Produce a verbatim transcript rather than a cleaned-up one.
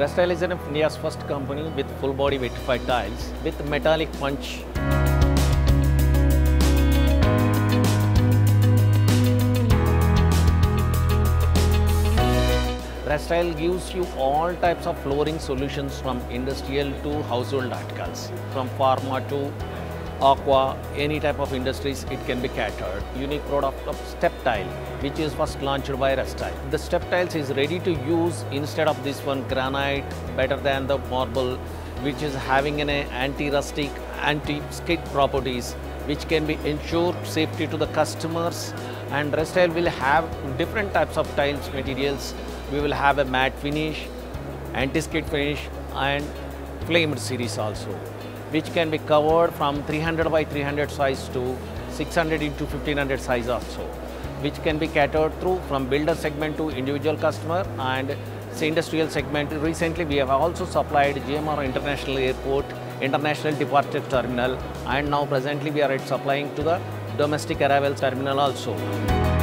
Restile is India's first company with full body vitrified tiles with metallic punch. Restile gives you all types of flooring solutions from industrial to household articles, from pharma to aqua, any type of industries it can be catered. Unique product of step tile, which is first launched by Restile. The step tiles is ready to use instead of this one granite, better than the marble, which is having an anti-rustic, anti-skid properties, which can be ensure safety to the customers. And Restile will have different types of tiles materials. We will have a matte finish, anti-skid finish, and flamed series also, which can be covered from three hundred by three hundred size to six hundred into fifteen hundred size also, which can be catered through from builder segment to individual customer and industrial segment. Recently, we have also supplied G M R International Airport, International Departure Terminal, and now presently we are supplying to the domestic arrivals terminal also.